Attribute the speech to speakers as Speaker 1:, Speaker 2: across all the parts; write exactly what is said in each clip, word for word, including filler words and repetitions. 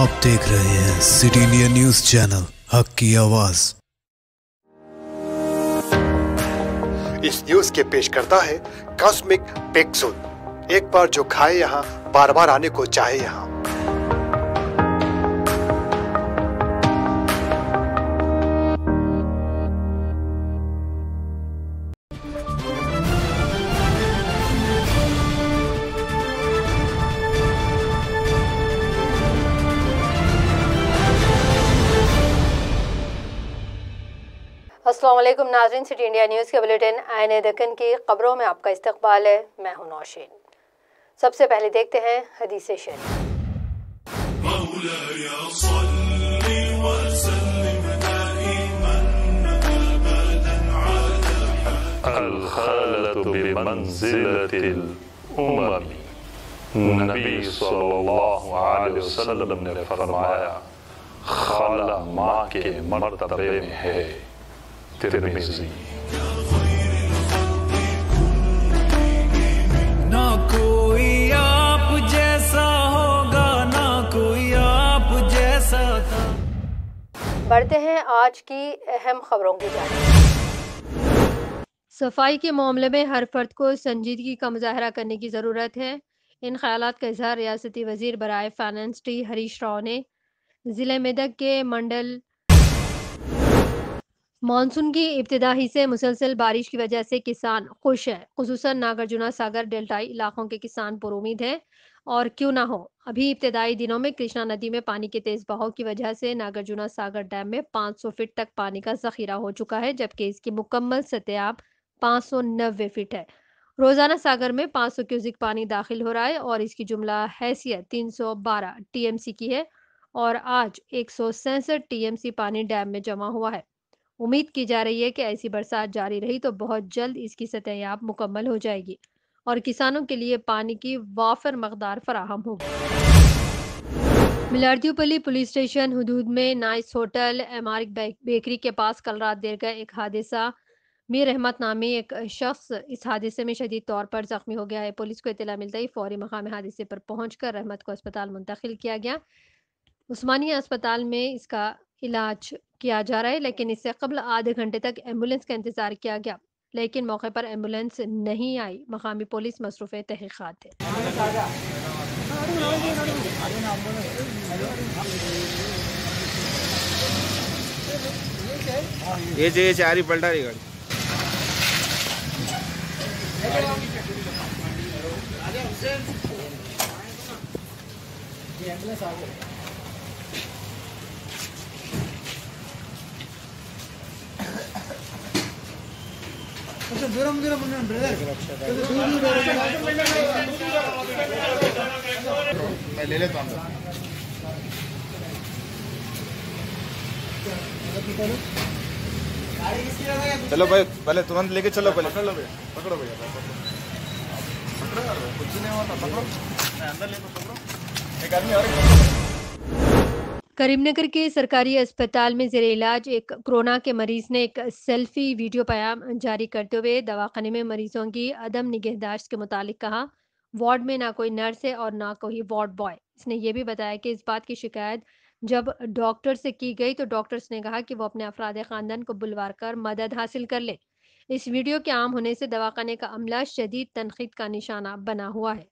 Speaker 1: आप देख रहे हैं सिटी इंडिया न्यूज चैनल, हक की आवाज।
Speaker 2: इस न्यूज के पेश करता है कॉस्मिक पेक्सुल। एक बार जो खाए यहाँ, बार बार आने को चाहे यहाँ।
Speaker 3: अस्सलाम वालेकुम नाज़रीन, सिटी इंडिया न्यूज़ के बुलेटिन आईने दक्कन की खबरों में आपका इस्तकबाल है। मैं हूं नौशीन। सबसे पहले देखते हैं हदीस शरीफ।
Speaker 4: अल-खालतु बिमंज़िलतिल उममी। नबी सल्लल्लाहु अलैहि वसल्लम ने फरमाया, खाला माँ के मर्तबे में है। तिरमिज़ी।
Speaker 5: ना कोई आप जैसा होगा, ना कोई आप जैसा था।
Speaker 3: बढ़ते हैं आज की अहम खबरों की जानिब। सफाई के मामले में हर फर्द को संजीदगी का मुजाहरा करने की ज़रूरत है। इन ख्यालात का इजहार रियासती वजीर बराए फाइनेंस टी हरीश राव ने ज़िले मेदक के मंडल मानसून की इब्तिदाई से मुसलसल बारिश की वजह से किसान खुश है। खुसूसन नागार्जुना सागर डेल्टाई इलाकों के किसान पुरुमीद हैं। और क्यों ना हो, अभी इब्तिदाई दिनों में कृष्णा नदी में पानी के तेज बहाव की वजह से नागार्जुना सागर डैम में पाँच सौ फीट तक पानी का जखीरा हो चुका है, जबकि इसकी मुकम्मल सतह पाँच सौ नब्बे फीट है। रोजाना सागर में पाँच सौ क्यूसिक पानी दाखिल हो रहा है और इसकी जुमला हैसियत तीन सौ बारह टीएमसी की है और आज एक सौ सैंसठ टीएमसी पानी डैम में जमा हुआ है। उम्मीद की जा रही है कि ऐसी बरसात जारी रही तो बहुत जल्द इसकी सतह मुकम्मल हो जाएगी और किसानों के लिए पानी की वाफिर मकदार फराहम होगी। मिलारदीपल्ली पुलिस स्टेशन हुदूद में नाइस होटल एमारिक बेकरी के पास कल रात देर गए एक हादसा। मीर अहमद नामी एक शख्स इस हादसे में शदीद तौर पर जख्मी हो गया है। पुलिस को इत्तला मिलते ही फौरी मकाम हादसे पर पहुंचकर रहमत को अस्पताल मुंतकिल किया गया। उस्मानिया अस्पताल में इसका इलाज किया जा रहा है, लेकिन इससे कबल आधे घंटे तक एम्बुलेंस का इंतजार किया गया, लेकिन मौके पर एम्बुलेंस नहीं आई। मकामी पुलिस मसरूफ़ तहक़ीक़ात है।
Speaker 6: ये ये चार ही पलटा रही गाड़ी। దూరం దూరం ఉన్నాను బ్రదర్ मैं ले लेता हूँ। चलो भाई, पहले तुरंत लेके चलो। पहले चलो भैया, पकड़ो भैया, पकड़ो यार, कुछ नहीं होता, पकड़ो। मैं अंदर लेको, पकड़ो। एक आदमी और
Speaker 3: करीमनगर के सरकारी अस्पताल में ज़ेरे इलाज एक कोरोना के मरीज ने एक सेल्फी वीडियो पैगाम जारी करते हुए दवाखाने में मरीजों की अदम निगहदाश्त के मुतालिक कहा, वार्ड में ना कोई नर्स है और ना कोई वार्ड बॉय। इसने ये भी बताया कि इस बात की शिकायत जब डॉक्टर से की गई तो डॉक्टर्स ने कहा कि वो अपने अफराद ख़ानदान को बुलवा कर मदद हासिल कर ले। इस वीडियो के आम होने से दवाखाने का अमला शदीद तनकीद का निशाना बना हुआ है।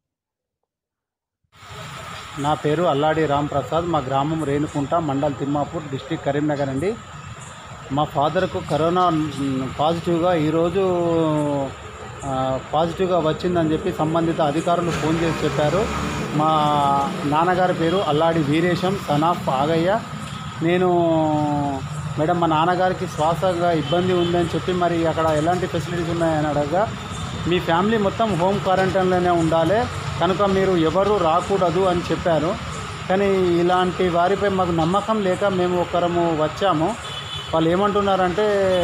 Speaker 7: నా పేరు అల్లాడి రామ్ ప్రసాద్, మా గ్రామం రేణుకుంట, మండల్ తిమ్మాపూర్, డిస్ట్రిక్ట్ కరీంనగర్ అండి. మా ఫాదర్కు కరోనా పాజిటివ్గా ఈరోజు పాజిటివ్గా వచ్చిందని చెప్పి సంబంధిత అధికారులు ఫోన్ చేసి చెప్పారు. మా నాన్నగారి పేరు అల్లాడి వీరేశం, సనాఫ్ ఆగయ్య. నేను మేడం మా నాన్నగారికి శ్వాసగా ఇబ్బంది ఉందని చెప్పి మరి అక్కడ ఎలాంటి ఫెసిలిటీస్ ఉన్నాయని అడగగా, మీ ఫ్యామిలీ మొత్తం హోమ్ క్వారంటైన్లోనే ఉండాలి కనుక మీరు ఎవరు రాకూడదు అని చెప్పారు. కానీ ఇలాంటి వారిపై మాకు నమ్మకం లేక మేము ఒకరము వచ్చాము. వాళ్ళు ఏమంటున్నారంటే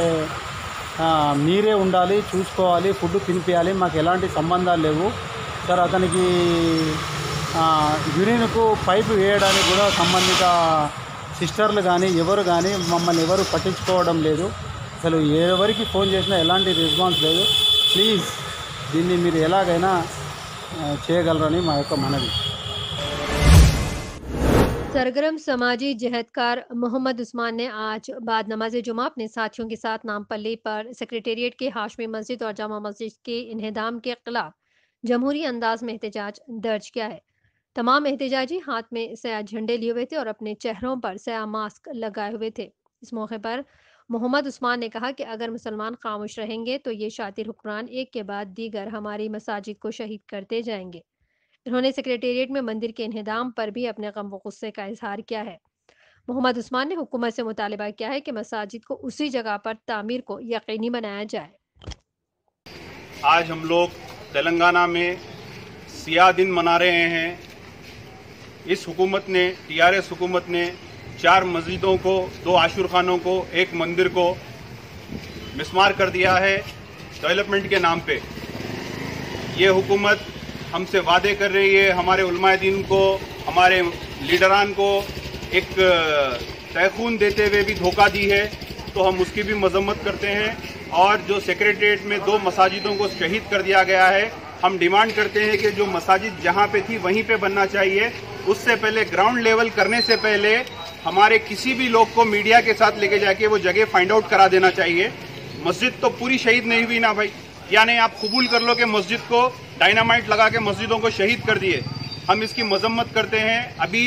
Speaker 7: మీరే ఉండాలి, చూసుకోవాలి, ఫుడ్ తినిపించాలి, మాకు ఎలాంటి సంబంధాలు లేవు సార్. అతనికి యూరిన్కు పైపు వేయడానికి కూడా సంబంధిత సిస్టర్లు కానీ ఎవరు కానీ మమ్మల్ని ఎవరు పట్టించుకోవడం లేదు. అసలు ఎవరికి ఫోన్ చేసినా ఎలాంటి రెస్పాన్స్ లేదు. ప్లీజ్ దీన్ని మీరు ఎలాగైనా చేయగలరని మా యొక్క మనవి.
Speaker 3: सरगर्म समाजी जहदकार मोहम्मद उस्मान ने आज बाद नमाज जुमा अपने साथियों के साथ नामपल्ली पर सेक्रेटेरिएट के हाशमी मस्जिद और जामा मस्जिद के इन्हदाम के खिलाफ जमहूरी अंदाज में एहतजाज दर्ज किया है। तमाम एहतजाजी हाथ में सया झंडे लिए हुए थे और अपने चेहरों पर सया मास्क लगाए हुए थे। इस मौके पर मोहम्मद उस्मान ने कहा कि अगर मुसलमान खामोश रहेंगे तो ये शातिर हुक्मरान एक के बाद दीगर हमारी मसाजिद को शहीद करते जाएंगे। इन्होंने सेक्रेटेरिएट में मंदिर के इन्हदाम पर भी अपने गम व गुस्से का इजहार किया है। मोहम्मद उस्मान ने हुकूमत से मुतालबा किया है कि मसाजिद को उसी जगह पर तामीर को यकीनी बनाया जाए।
Speaker 8: आज हम लोग तेलंगाना में सियाह दिन मना रहे हैं। इस हुकूमत ने, टीआरएस हुकूमत ने चार मस्जिदों को, दो आशुर खानों को, एक मंदिर को मिसमार कर दिया है डेवलपमेंट के नाम पे। ये हुकूमत हमसे वादे कर रही है, हमारे उलमाए दीन को, हमारे लीडरान को एक तयखून देते हुए भी धोखा दी है, तो हम उसकी भी मजम्मत करते हैं। और जो सेक्रेटेरिएट में दो मसाजिदों को शहीद कर दिया गया है, हम डिमांड करते हैं कि जो मसाजिद जहां पे थी वहीं पे बनना चाहिए। उससे पहले ग्राउंड लेवल करने से पहले हमारे किसी भी लोग को मीडिया के साथ लेके जाके वो जगह फाइंड आउट करा देना चाहिए। मस्जिद तो पूरी शहीद नहीं हुई ना भाई, यानी आप कबूल कर लो कि मस्जिद को डायनामाइट लगा के मस्जिदों को शहीद कर दिए। हम इसकी मजम्मत करते हैं। अभी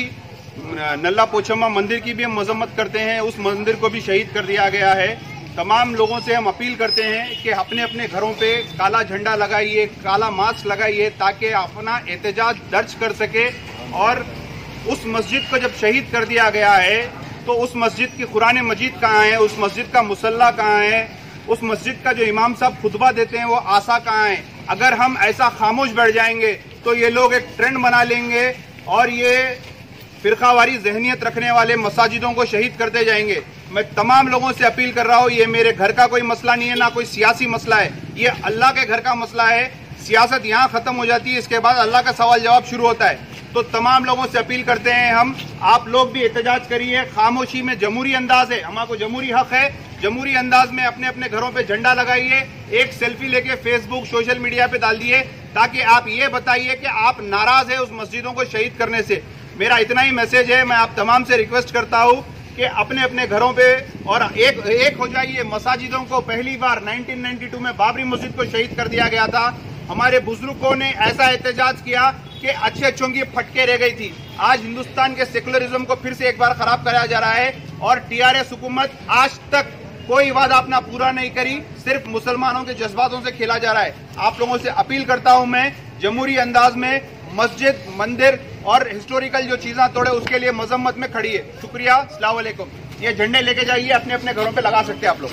Speaker 8: नल्ला पोचम्मा मंदिर की भी हम मजम्मत करते हैं, उस मंदिर को भी शहीद कर दिया गया है। तमाम लोगों से हम अपील करते हैं कि अपने अपने घरों पे काला झंडा लगाइए, काला मास्क लगाइए, ताकि अपना एहतजाज दर्ज कर सके। और उस मस्जिद को जब शहीद कर दिया गया है तो उस मस्जिद की कुरान मजीद कहाँ है, उस मस्जिद का मुसल्ला कहाँ है, उस मस्जिद का जो इमाम साहब खुतबा देते हैं वो आसा कहाँ है। अगर हम ऐसा खामोश बैठ जाएंगे तो ये लोग एक ट्रेंड बना लेंगे और ये फिरकावारी जहनियत रखने वाले मसाजिदों को शहीद करते जाएंगे। मैं तमाम लोगों से अपील कर रहा हूँ, ये मेरे घर का कोई मसला नहीं है, ना कोई सियासी मसला है, ये अल्लाह के घर का मसला है। सियासत यहाँ खत्म हो जाती है, इसके बाद अल्लाह का सवाल जवाब शुरू होता है। तो तमाम लोगों से अपील करते हैं हम, आप लोग भी एहतजाज करिए। खामोशी में जमहूरी अंदाज है, हमारे जमहूरी हक है। जमहूरी अंदाज में अपने अपने घरों पे झंडा लगाइए, एक सेल्फी लेके फेसबुक सोशल मीडिया पे डाल दिए, ताकि आप ये बताइए कि आप नाराज है उस मस्जिदों को शहीद करने से। मेरा इतना ही मैसेज है। मैं आप तमाम से रिक्वेस्ट करता हूँ कि अपने अपने घरों पे और एक एक हो जाइए। मसाजिदों को पहली बार नाइनटीन नाइंटी टू में बाबरी मस्जिद को शहीद कर दिया गया था। हमारे बुजुर्गों ने ऐसा एहतजाज किया कि अच्छे अच्छों की फटके रह गई थी। आज हिंदुस्तान के सेकुलरिज्म को फिर से एक बार खराब कराया जा रहा है और टीआरएस हुकूमत आज तक कोई वादा अपना पूरा नहीं करी, सिर्फ मुसलमानों के जज्बातों से खेला जा रहा है। आप लोगों से अपील करता हूं मैं, जमहूरी अंदाज में मस्जिद, मंदिर और हिस्टोरिकल जो चीजें तोड़े उसके लिए मजम्मत में खड़ी है। शुक्रिया, अस्सलाम वालेकुम। ये झंडे लेके जाइए, अपने अपने घरों पे लगा सकते हैं आप लोग।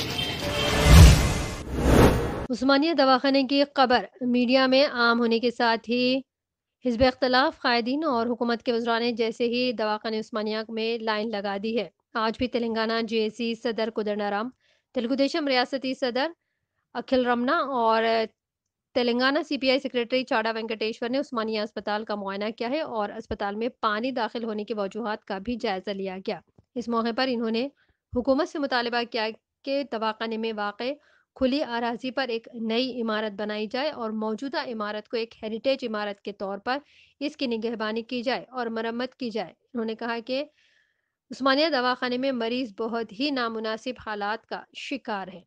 Speaker 3: उस्मानिया दवाखाने की खबर मीडिया में आम होने के साथ ही हिज़्ब इख्तिलाफ कायदीन और हुकूमत के वज़रा ने जैसे ही दवाखाने उस्मानिया में लाइन लगा दी है। आज भी तेलंगाना जेएसी सदर कोदंडाराम, तेलुगु देशम रियासती सदर अखिल रमना और तेलंगाना सीपीआई सेक्रेटरी चाड़ा वेंकटेश्वर ने उस्मानिया अस्पताल का मुआयना किया है और अस्पताल में पानी दाखिल होने की वजूहात का भी जायजा लिया गया। इस मौके पर इन्होंने हुकूमत से मुतालबा किया कि दवाखाने में वाक़ खुली अराजी पर एक नई इमारत बनाई जाए और मौजूदा इमारत को एक हेरिटेज इमारत के तौर पर इसकी निगहबानी की जाए और मरम्मत की जाए। उन्होंने कहा कि उस्मानिया दवाखाने में मरीज बहुत ही नामुनासिब हालात का शिकार है।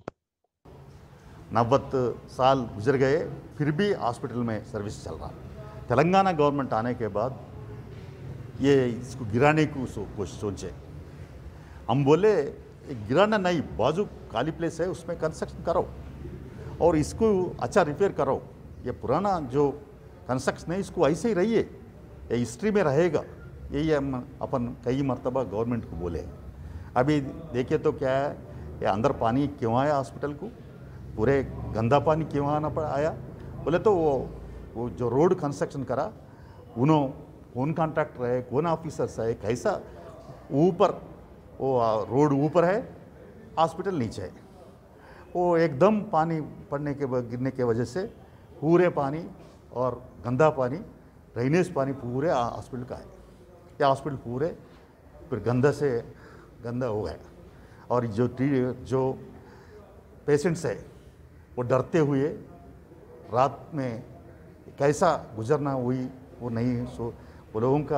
Speaker 9: नब्बत साल गुजर गए, फिर भी हॉस्पिटल में सर्विस चल रहा। तेलंगाना गवर्नमेंट आने के बाद ये इसको गिराने को कोशिश सोचे। हम बोले गिराना नहीं, बाजू खाली प्लेस है उसमें कंस्ट्रक्शन करो और इसको अच्छा रिपेयर करो। ये पुराना जो कंस्ट्रक्शन है इसको ऐसे ही रहिए, ये हिस्ट्री में रहेगा। यही हम अपन कई मरतबा गवर्नमेंट को बोले। अभी देखिए तो क्या है, ये अंदर पानी क्यों आया हॉस्पिटल को, पूरे गंदा पानी क्यों आना पड़ा आया। बोले तो वो वो जो रोड कंस्ट्रक्शन करा उन्हों कौन कॉन्ट्रैक्टर है, कौन ऑफिसर्स है, कैसा ऊपर वो रोड ऊपर है, हॉस्पिटल नीचे है। वो एकदम पानी पड़ने के गिरने के वजह से पूरे पानी और गंदा पानी, ड्रेनेज पानी पूरे हॉस्पिटल का है। ये हॉस्पिटल पूरे फिर गंदा से गंदा हो गया और जो जो पेशेंट्स है वो डरते हुए रात में कैसा गुजरना हुई वो नहीं। सो वो लोगों का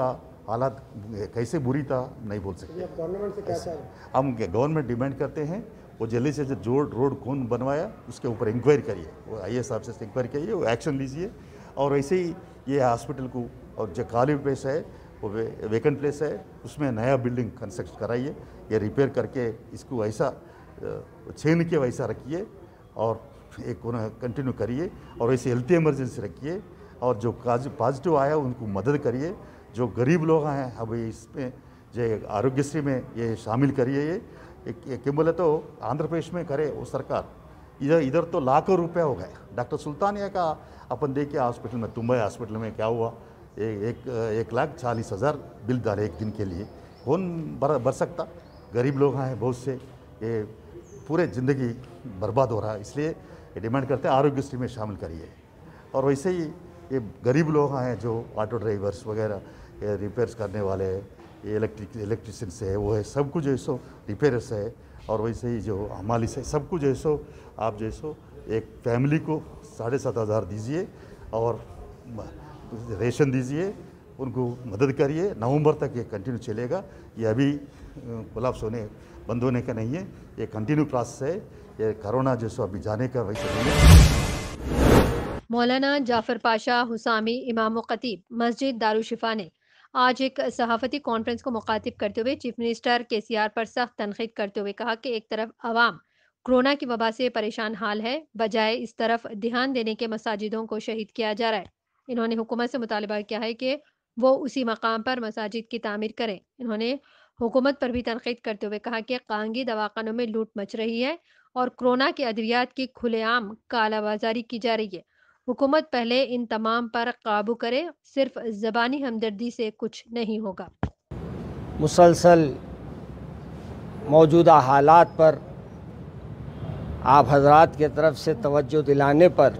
Speaker 9: हालात कैसे बुरी था नहीं बोल सकते।
Speaker 10: गवर्नमेंट से क्या चाह रहे हैं?
Speaker 9: हम गवर्नमेंट डिमांड करते हैं वो जल्दी से जो रोड कौन बनवाया उसके ऊपर इंक्वायरी करिए, वो आई एस ऑफिसर से इंक्वायरी करिए, वो एक्शन लीजिए। और ऐसे ही ये हॉस्पिटल को और जो खाली प्लेस है वो वे, वेकेंट प्लेस है उसमें नया बिल्डिंग कंस्ट्रक्ट कराइए, ये रिपेयर करके इसको ऐसा छेन के वैसा रखिए और एक कंटिन्यू करिए। और ऐसे हेल्थ इमरजेंसी रखिए और जो पॉजिटिव आया उनको मदद करिए। जो गरीब लोग हैं अभी इसमें जो आरोग्यश्री में ये शामिल करिए। ये एक बोले तो आंध्र प्रदेश में करे वो सरकार, इधर इधर तो लाखों रुपया हो गए। डॉक्टर सुल्तानिया का अपन देखिए हॉस्पिटल में, मुंबई हॉस्पिटल में क्या हुआ, ए, एक एक लाख चालीस हज़ार बिल डाले एक दिन के लिए। कौन भर भर सकता? गरीब लोग हैं बहुत से, ये पूरे ज़िंदगी बर्बाद हो रहा है। इसलिए ये डिमांड करते हैं आरोग्यश्री में शामिल करिए। और वैसे ही ये गरीब लोग हैं जो ऑटो ड्राइवर्स वगैरह, ये रिपेयर्स करने वाले, ये इलेक्ट्रिक इलेक्ट्रिशियंस है, वो है सब कुछ जो सो रिपेयर्स है। और वैसे ही जो हमाली से सब कुछ जो सो आप जो सो एक फैमिली को साढ़े सात हज़ार दीजिए और रेशन दीजिए, उनको मदद करिए। नवंबर तक ये कंटिन्यू चलेगा, ये अभी कोलैप्स होने बंद होने का नहीं है, ये कंटिन्यू प्रोसेस है। ये कोरोना जो सो अभी जाने का वैसे नहीं है।
Speaker 3: मौलाना जाफर पाशा हुसामी इमाम व खतीब मस्जिद दारुशिफा ने आज एक सहाफ़ती कॉन्फ्रेंस को मुखातिब करते हुए चीफ मिनिस्टर के सी आर पर सख्त तनकीद करते हुए कहा कि एक तरफ आवाम कोरोना की वबा से परेशान हाल है, बजाय इस तरफ ध्यान देने के मसाजिदों को शहीद किया जा रहा है। इन्होंने हुकूमत से मुतालबा किया है कि वो उसी मकाम पर मसाजिद की तामीर करें। इन्होंने हुकूमत पर भी तनकीद करते हुए कहा कि कांगी दवाखानों में लूट मच रही है और कोरोना के अद्वियात की खुलेआम कालाबाजारी की जा रही है। हुकूमत पहले इन तमाम पर काबू करे, सिर्फ ज़बानी हमदर्दी से कुछ नहीं होगा।
Speaker 11: मुसलसल मौजूदा हालात पर आप हजरात के तरफ से तवज्जो दिलाने पर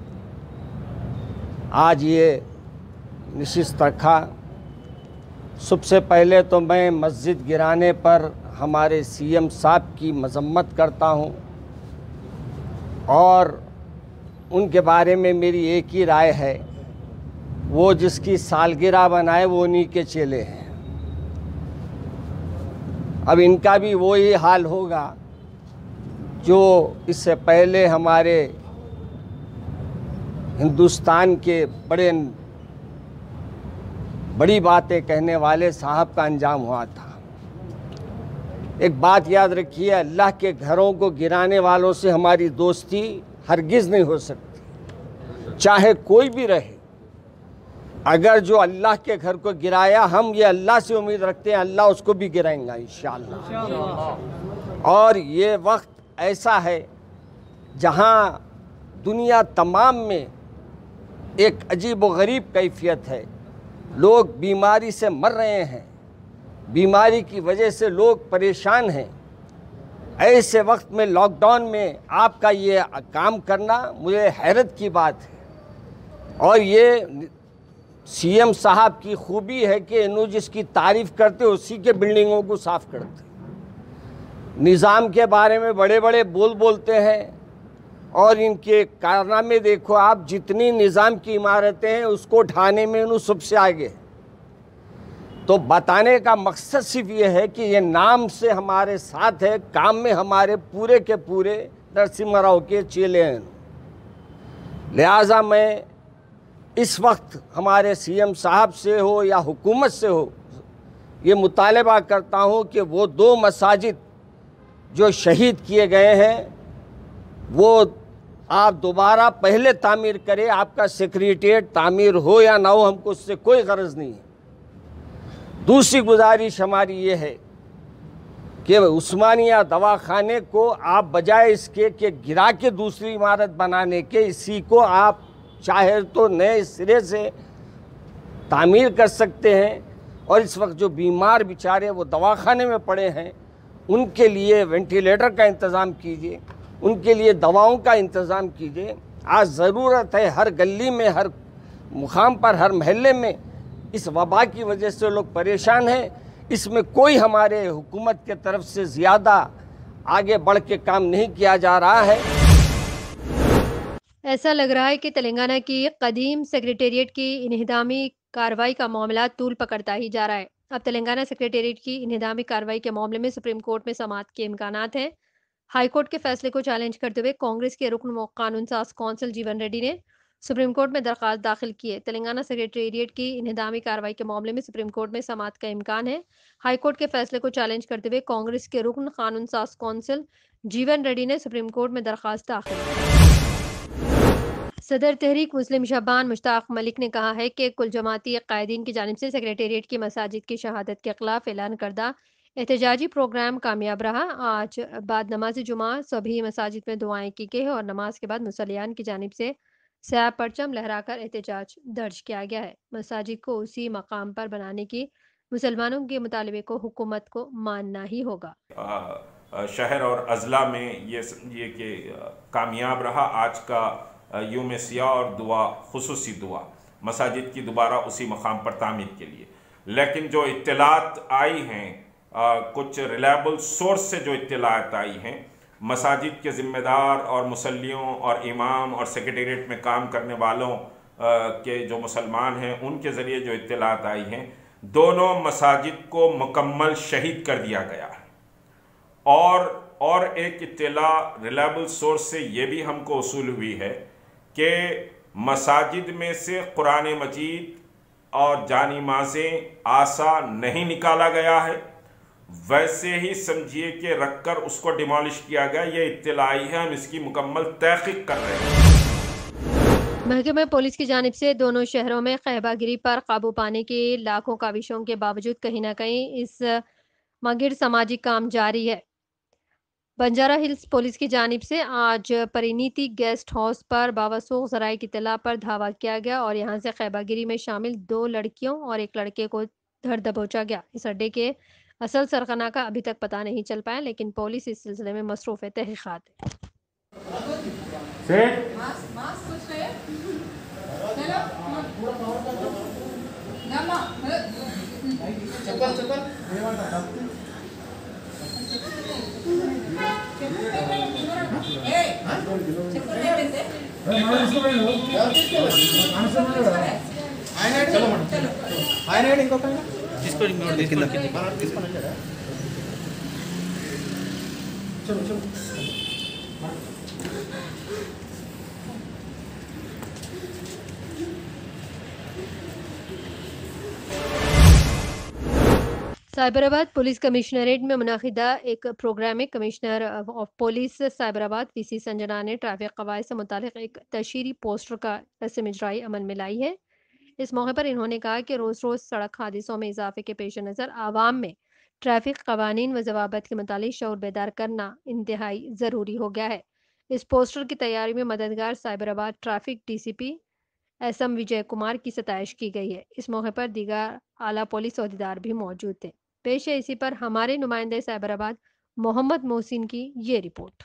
Speaker 11: आज ये नशिस्त रखा। सबसे पहले तो मैं मस्जिद गिराने पर हमारे सी एम साहब की मजम्मत करता हूँ और उनके बारे में मेरी एक ही राय है, वो जिसकी सालगिरह बनाए वो उन्हीं के चेले हैं। अब इनका भी वो ही हाल होगा जो इससे पहले हमारे हिंदुस्तान के बड़े बड़ी बातें कहने वाले साहब का अंजाम हुआ था। एक बात याद रखिए, अल्लाह के घरों को गिराने वालों से हमारी दोस्ती हरगिज़ नहीं हो सकती, चाहे कोई भी रहे। अगर जो अल्लाह के घर को गिराया, हम ये अल्लाह से उम्मीद रखते हैं अल्लाह उसको भी गिराएंगा इंशाअल्लाह। और ये वक्त ऐसा है जहाँ दुनिया तमाम में एक अजीब व गरीब कैफियत है। लोग बीमारी से मर रहे हैं, बीमारी की वजह से लोग परेशान हैं। ऐसे वक्त में लॉकडाउन में आपका ये काम करना मुझे हैरत की बात है। और ये सी एम साहब की खूबी है कि इन्हों जिसकी तारीफ़ करते उसी के बिल्डिंगों को साफ़ करते। निज़ाम के बारे में बड़े बड़े बोल बोलते हैं और इनके कारनामे देखो आप, जितनी निज़ाम की इमारतें हैं उसको ढाने में इन्हों सबसे आगे। तो बताने का मकसद सिर्फ ये है कि ये नाम से हमारे साथ है, काम में हमारे पूरे के पूरे नरसिम्हा राव के चेले हैं। लिहाजा मैं इस वक्त हमारे सी एम साहब से हो या हुकूमत से हो ये मुतालबा करता हूँ कि वो दो मसाजिद जो शहीद किए गए हैं वो आप दोबारा पहले तामीर करें। आपका सेक्रेटेरिएट तामीर हो या ना हो, हमको उससे कोई गरज नहीं है। दूसरी गुजारिश हमारी ये है कि उस्मानिया दवाखाने को आप बजाय इसके कि गिरा के दूसरी इमारत बनाने के, इसी को आप चाहे तो नए सिरे से तामीर कर सकते हैं। और इस वक्त जो बीमार बेचारे वो दवाखाने में पड़े हैं उनके लिए वेंटिलेटर का इंतज़ाम कीजिए, उनके लिए दवाओं का इंतज़ाम कीजिए। आज ज़रूरत है, हर गली में, हर मुकाम पर, हर महल्ले में इस वबा की वजह से लोग परेशान हैं। इसमें कोई हमारे हुकूमत के तरफ से ज़्यादा आगे बढ़ के काम नहीं किया जा रहा है।
Speaker 3: ऐसा लग रहा है कि तेलंगाना की कदीम सेक्रेटेरिएट की इन्हिदामी कार्रवाई का मामला तूल पकड़ता ही जा रहा है। अब तेलंगाना सेक्रेटेरिएट की इंहदामी कार्रवाई के मामले में सुप्रीम कोर्ट में समाअत के इम्कानात हैं। हाईकोर्ट के फैसले को चैलेंज करते हुए कांग्रेस के रुकन व कानून साज कौंसिल जीवन रेड्डी ने सुप्रीम कोर्ट में दरखास्त दाखिल की है। तेलंगाना सेक्रेटेरिएट की इंहदामी कार्रवाई के मामले में सुप्रीम कोर्ट में समाअत का इम्कान है। हाईकोर्ट के फैसले को चैलेंज करते हुए कांग्रेस के रुकन कानून साज कौंसिल जीवन रेड्डी ने सुप्रीम कोर्ट में दरखास्त दाखिल की। सदर तहरीक मुस्लिम शहबान मुश्ताक मलिक ने कहा है कि कुल जमाती कायदीन की जानिब से सेक्रेटेरिएट की मसाजिद की शहादत के खिलाफ ऐलान करदा एहतजाजी प्रोग्राम कामयाब रहा। आज बाद नमाज जुमा सभी मसाजिद में दुआएं की गई और नमाज के बाद मुसल्लियान की जानिब से स्याह परचम लहराकर एहतजाज दर्ज किया गया है। मसाजिद को उसी मकाम पर बनाने की मुसलमानों के मुतालबे को हुकूमत को मानना ही होगा।
Speaker 10: शहर और अजला में ये समझिए कि कामयाब रहा आज का यूम सियाह और दुआ, खुसूसी दुआ मसाजिद की दोबारा उसी मकाम पर तामीर के लिए। लेकिन जो इत्तलात आई हैं, कुछ रिलायबल सोर्स से जो इत्तलात आई हैं, मसाजिद के ज़िम्मेदार और मुसल्लियों और इमाम और सेक्रेटेरिएट में काम करने वालों के जो मुसलमान हैं उनके ज़रिए जो इत्तलात आई हैं, दोनों मसाजिद को मुकम्मल शहीद कर दिया गया है। और और एक इत्तला रिलायबल सोर्स से ये भी हमको उसूल हुई है कि मसाजिद में से कुरान मजीद और जानी माज़ें आसा नहीं निकाला गया है, वैसे ही समझिए कि रखकर उसको डिमोलिश किया गया। ये इत्तला आई है, हम इसकी मुकम्मल तहकीक कर रहे हैं।
Speaker 3: महकमे पुलिस की जानिब से दोनों शहरों में खैबागिरी पर काबू पाने की लाखों काविशों के बावजूद कहीं ना कहीं इस मगिर समाजी काम जारी है। बंजारा हिल्स पुलिस की जानिब से आज परिणीति गेस्ट हाउस पर बावसूख ज़राए की इत्तला पर धावा किया गया और यहाँ से खैबागिरी में शामिल दो लड़कियों और एक लड़के को धर दबोचा गया। इस अड्डे के असल सरगना का अभी तक पता नहीं चल पाया, लेकिन पुलिस इस सिलसिले में मसरूफ़ है तहक़ीक़ात साइबराबाद पुलिस कमिश्नरेट में मुनाकिदा एक प्रोग्राम में commissioner of police Cyberabad PC Sanjana ने ट्रैफिक कवायद से मुतालिक एक तशहीरी पोस्टर का रस्म इजराई अमल में लाई है। इस मौके पर इन्होंने कहा कि रोज़ रोज़ सड़क हादसों में इजाफे के पेश नज़र आवाम में ट्रैफिक कवानीन व ज़वाबित के मुतालिक शऊर बेदार करना इंतहाई ज़रूरी हो गया है। इस पोस्टर की तैयारी में मददगार Cyberabad traffic D C P S M Vijay Kumar की सताइश की गई है। इस मौके पर दीगर आला पुलिस अहदेदार भी मौजूद थे। पेश है इसी पर हमारे नुमाइंदे साइबराबाद मोहम्मद मोहसिन की ये रिपोर्ट।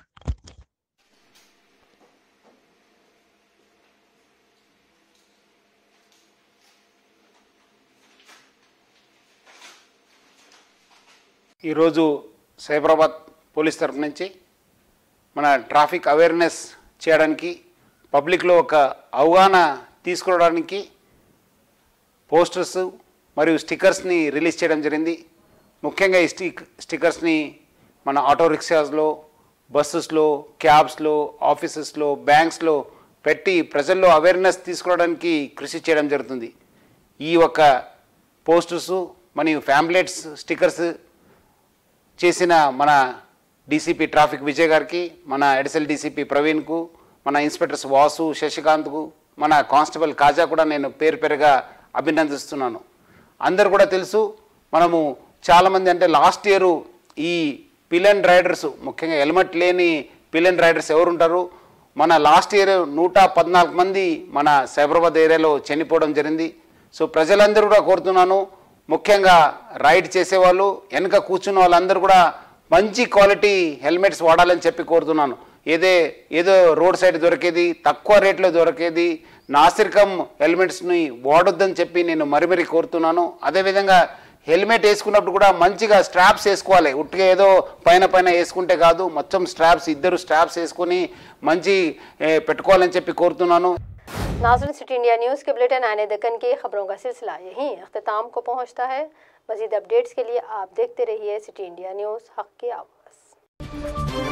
Speaker 12: ఈరోజు సైబరాబాద్ పోలీస్ తరఫు నుంచి మన ట్రాఫిక్ అవేర్నెస్ చేయడానికి పబ్లిక్లో ఒక అవగాహన తీసుకోవడానికి పోస్టర్స్ మరియు స్టిక్కర్స్ని రిలీజ్ చేయడం జరిగింది। ముఖ్యంగా ఈ స్టిక్ స్టిక్కర్స్ని మన ఆటో రిక్షాస్లో, బస్సెస్లో, క్యాబ్స్లో, ఆఫీసెస్లో, బ్యాంక్స్లో పెట్టి ప్రజల్లో అవేర్నెస్ తీసుకోవడానికి కృషి చేయడం జరుగుతుంది। ఈ ఒక పోస్టర్స్ మరియు ఫ్యాంప్లెట్స్ స్టిక్కర్స్ చేసిన మన డీసీపీ ట్రాఫిక్ విజయ్ గారికి, మన ఎడిషనల్ డీసీపీ ప్రవీణ్కు, మన ఇన్స్పెక్టర్స్ వాసు, శశికాంత్కు, మన కానిస్టేబుల్ కాజా కూడా నేను పేరు పేరుగా అభినందిస్తున్నాను। అందరు కూడా తెలుసు, మనము చాలామంది అంటే లాస్ట్ ఇయర్ ఈ పిలన్ రైడర్స్, ముఖ్యంగా హెల్మెట్ లేని పిలన్ రైడర్స్ ఎవరు ఉంటారు, మన లాస్ట్ ఇయర్ నూట పద్నాలుగు మంది మన సైబరాబాద్ ఏరియాలో చనిపోవడం జరిగింది। సో ప్రజలందరూ కూడా కోరుతున్నాను, ముఖ్యంగా రైడ్ చేసేవాళ్ళు, వెనక కూర్చున్న వాళ్ళందరూ కూడా మంచి క్వాలిటీ హెల్మెట్స్ వాడాలని చెప్పి కోరుతున్నాను। ఏదే ఏదో రోడ్ సైడ్ దొరికేది, తక్కువ రేట్లో దొరికేది నాసిరకం హెల్మెట్స్ని వాడొద్దని చెప్పి నేను మరి మరి కోరుతున్నాను। అదేవిధంగా హెల్మెట్ వేసుకున్నప్పుడు కూడా మంచిగా స్ట్రాప్స్ వేసుకోవాలి, ఉట్టిగా ఏదో పైన పైన వేసుకుంటే కాదు, మొత్తం స్ట్రాప్స్ ఇద్దరు స్ట్రాప్స్ వేసుకొని మంచి పెట్టుకోవాలని చెప్పి కోరుతున్నాను।
Speaker 3: नाज़रीन, सिटी इंडिया न्यूज़ के बुलेटिन आने दक्कन की खबरों का सिलसिला यहीं अख्ताम को पहुंचता है। मज़ीद अपडेट्स के लिए आप देखते रहिए सिटी इंडिया न्यूज़, हक़ की आवाज़।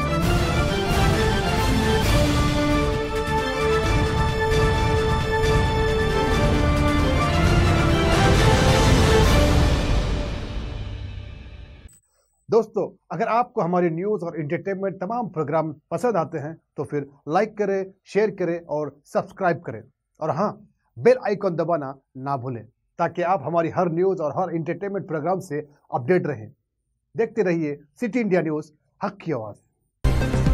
Speaker 13: दोस्तों, अगर आपको हमारी न्यूज़ और एंटरटेनमेंट तमाम प्रोग्राम पसंद आते हैं तो फिर लाइक करें, शेयर करें और सब्सक्राइब करें। और हाँ, बेल आइकॉन दबाना ना भूलें ताकि आप हमारी हर न्यूज़ और हर एंटरटेनमेंट प्रोग्राम से अपडेट रहें। देखते रहिए सिटी इंडिया न्यूज़, हक़ की आवाज़।